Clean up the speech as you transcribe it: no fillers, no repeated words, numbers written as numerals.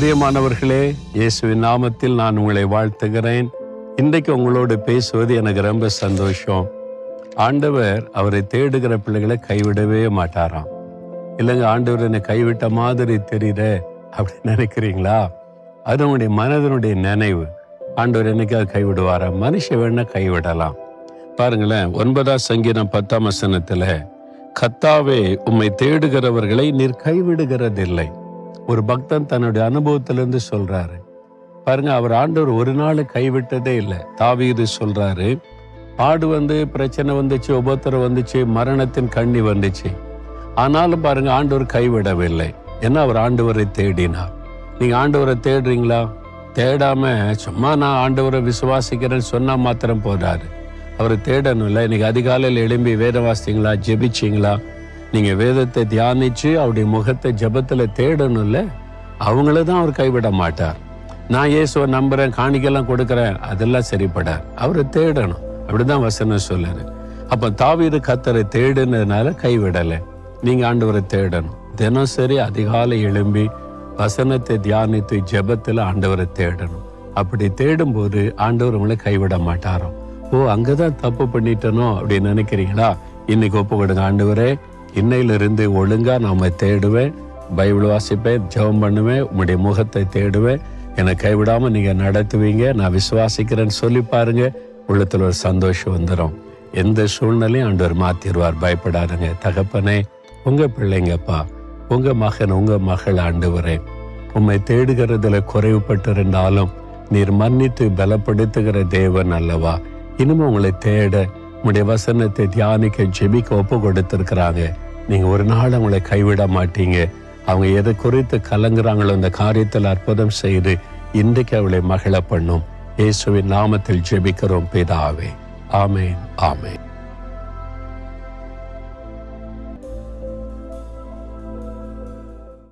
பிரியமானவர்களே, இயேசுவின் நாமத்தில் நான் உங்களை வாழ்த்துகிறேன். இன்றைக்கு உங்களோடு பேசுவது எனக்கு ரொம்ப சந்தோஷம். ஆண்டவர் அவரை தேடுகிற பிள்ளைகளை கைவிடவே மாட்டாராம். இல்லைங்க, ஆண்டவர் என்னை கைவிட்ட மாதிரி தெரியுற அப்படின்னு நினைக்கிறீங்களா? அது உங்களுடைய மனதனுடைய நினைவு. ஆண்டவர் என்னைக்காக கைவிடுவாரா? மனுஷன் வேணா கைவிடலாம். பாருங்களேன், 9ஆம் சங்கீதம் 10ஆம் வசனத்துல, கர்த்தாவே உம்மை தேடுகிறவர்களை நீர் கைவிடுகிறதில்லை. ஒரு பக்தன் தன்னுடைய அனுபவத்திலிருந்து சொல்றாரு. பாருங்க, அவர் ஆண்டவர் ஒரு நாள் கைவிட்டதே இல்லை. தாவீது சொல்றாரு, பாடு வந்து, பிரச்சனை வந்துச்சு, உபத்திரம் வந்துச்சு, மரணத்தின் கண்ணி வந்துச்சு, ஆனாலும் பாருங்க ஆண்டவர் கைவிடவில்லை. ஏன்னா அவர் ஆண்டவரை தேடினார். நீங்க ஆண்டவரை தேடுறீங்களா? தேடாம சும்மா நான் ஆண்டவரை விசுவாசிக்கிறேன்னு சொன்னா மாத்திரம் போதாது. அவரை தேடணும் இல்லை. இன்னைக்கு அதிகாலையில் எழும்பி வேதம் வாசித்தீங்களா? ஜெபிச்சிங்களா? நீங்க வேதத்தை தியானிச்சு அவருடைய முகத்தை ஜெபத்துல தேடணும் இல்லை. அவங்கள தான் அவர் கைவிட மாட்டார். நான் இயேசுவை நம்புறேன், காணிக்கெல்லாம் கொடுக்குறேன், அதெல்லாம் சரிப்படார். அவரை தேடணும். அப்படிதான் வசனம் சொல்லுது. அப்ப தாவீது கர்த்தரை தேடுனதுனால கைவிடலை. நீங்க ஆண்டவரை தேடணும். தினசரி அதிகாலை எழும்பி வசனத்தை தியானித்து ஜெபத்துல ஆண்டவரை தேடணும். அப்படி தேடும் போது ஆண்டவர் உங்களை கைவிட மாட்டாரோ. அங்கதான் தப்பு பண்ணிட்டனோ அப்படின்னு நினைக்கிறீங்களா? இன்னைக்கு ஒப்பு கொடுங்க. ஆண்டவரே, இன்னையிலிருந்து ஒழுங்கா நாம தேடுவேன், பைபிள் வாசிப்பேன், ஜெபம் பண்ணுவேன், உங்களுடைய முகத்தை தேடுவேன், என்னை கைவிடாம நீங்க நடத்துவீங்க, நான் விசுவாசிக்கிறேன்னு சொல்லி பாருங்க. உள்ளத்துல ஒரு சந்தோஷம் வந்துடும். எந்த சூழ்நிலையும் ஆண்டவர் மாத்திடுவார். பயப்படாதுங்க. தகப்பனே, உங்க பிள்ளைங்கப்பா, உங்க மகன், உங்க மகள் ஆண்டவரே, உம்மை தேடுகிறதுல குறைவுபட்டிருந்தாலும் நீர் மன்னித்து பலப்படுத்துகிற தேவன் அல்லவா? இனிமே உங்களை தேட, உங்களுடைய வசனத்தை தியானிக்க, ஜெபிக்க ஒப்பு கொடுத்திருக்கிறாங்க. நீங்க ஒரு நாள் அவங்களை கைவிட மாட்டீங்க. அவங்க எதை குறித்து கலங்குறாங்களோ அந்த காரியத்தில் அற்புதம் செய்து இன்றைக்கு அவளை மகிழ பண்ணும். இயேசுவின் நாமத்தில் ஜெபிக்கிறோம் பிதாவே. ஆமென், ஆமென்.